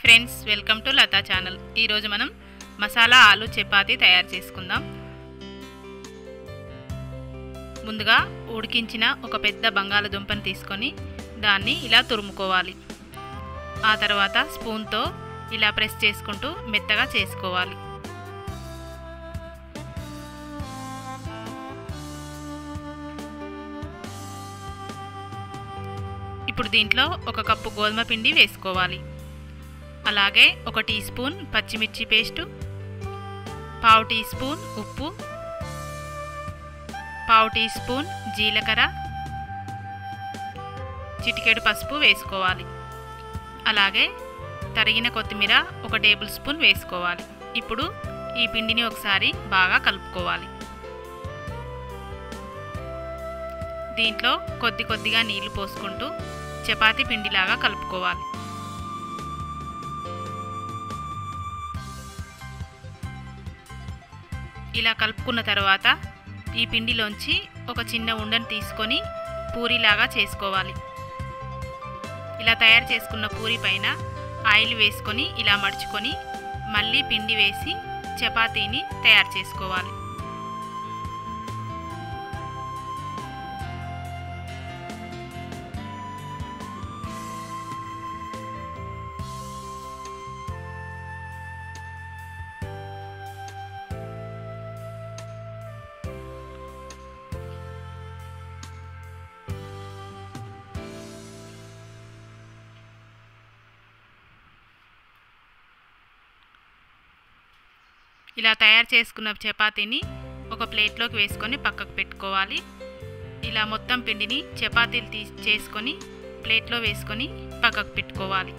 Friends, welcome to Latha channel. ఈరోజు మనం మసాలా ఆలు చపాతీ తయారు చేసుకుందాం. ముందుగా ఉడికించిన ఒక పెద్ద బంగాళదుంపను తీసుకొని దాన్ని ఇలా తురుముకోవాలి. ఆ తర్వాత స్పూన్తో ఇలా ప్రెస్ చేసుకుంటూ మెత్తగా చేసుకోవాలి. ఇప్పుడు దీంట్లో ఒక కప్పు గోధుమ పిండి వేసుకోవాలి. అలాగే ఒక టీ స్పూన్ పచ్చిమిర్చి పేస్టు, పావు టీ స్పూన్ ఉప్పు, పావు టీ స్పూన్ జీలకర్ర, చిటికెడు పసుపు వేసుకోవాలి. అలాగే తరిగిన కొత్తిమీర ఒక టేబుల్ స్పూన్ వేసుకోవాలి. ఇప్పుడు ఈ పిండిని ఒకసారి బాగా కలుపుకోవాలి. దీంట్లో కొద్దిగా నీళ్లు పోసుకుంటూ చపాతీ పిండిలాగా కలుపుకోవాలి. ఇలా కలుపుకున్న తర్వాత ఈ పిండిలోంచి ఒక చిన్న ఉండను తీసుకొని పూరీలాగా చేసుకోవాలి. ఇలా తయారు చేసుకున్న పూరీ పైన ఆయిల్ వేసుకొని ఇలా మడుచుకొని మళ్ళీ పిండి వేసి చపాతీని తయారు చేసుకోవాలి. ఇలా తయారు చేసుకున్న చపాతీని ఒక ప్లేట్లోకి వేసుకొని పక్కకు పెట్టుకోవాలి. ఇలా మొత్తం పిండిని చపాతీలు చేసుకొని ప్లేట్లో వేసుకొని పక్కకు పెట్టుకోవాలి.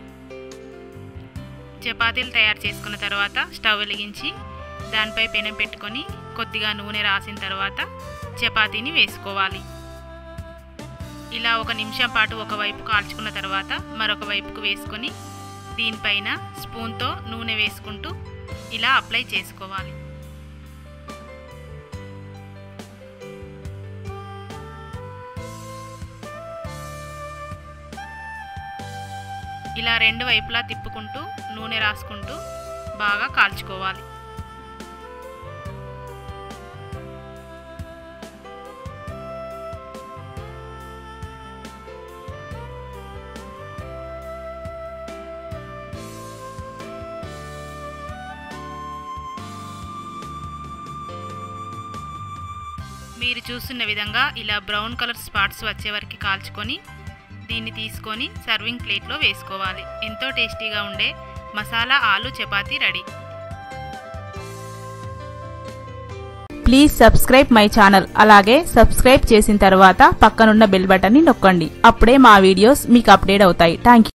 చపాతీలు తయారు చేసుకున్న తర్వాత స్టవ్ వెలిగించి దానిపై పెనం పెట్టుకొని కొద్దిగా నూనె రాసిన తర్వాత చపాతీని వేసుకోవాలి. ఇలా ఒక నిమిషం పాటు ఒకవైపు కాల్చుకున్న తర్వాత మరొక వైపుకు వేసుకొని దీనిపైన స్పూన్తో నూనె వేసుకుంటూ ఇలా అప్లై చేసుకోవాలి. ఇలా రెండు వైపులా తిప్పుకుంటూ నూనె రాసుకుంటూ బాగా కాల్చుకోవాలి. మీరు చూస్తున్న విధంగా ఇలా బ్రౌన్ కలర్ స్పాట్స్ వచ్చే వరకు కాల్చుకొని దీన్ని తీసుకొని సర్వింగ్ ప్లేట్లో వేసుకోవాలి. ఎంతో టేస్టీగా ఉండే మసాలా ఆలు చపాతీ ready. Please subscribe my channel. అలాగే సబ్స్క్రైబ్ చేసిన తర్వాత పక్కనున్న బెల్ బటన్ని నొక్కండి. అప్పుడే మా వీడియోస్ మీకు అప్డేట్ అవుతాయి. థాంక్యూ.